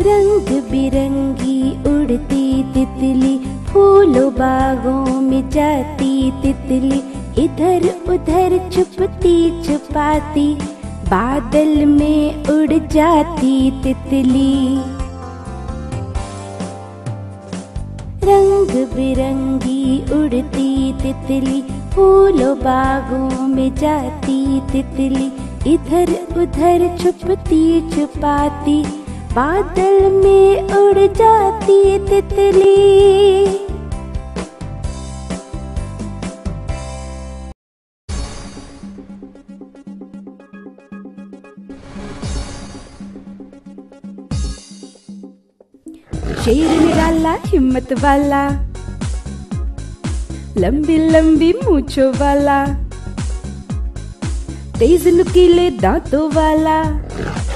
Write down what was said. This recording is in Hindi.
रंग बिरंगी उड़ती तितली, फूलों बागों में जाती तितली, इधर उधर छुपती छुपाती, बादल में उड़ जाती तितली। रंग बिरंगी उड़ती तितली, फूलों बागों में जाती तितली, इधर उधर छुपती छुपाती, बादल में उड़ जाती तितली। शेर निराला हिम्मत वाला, लंबी लंबी मूंछों वाला, तेज नुकीले दांतों वाला,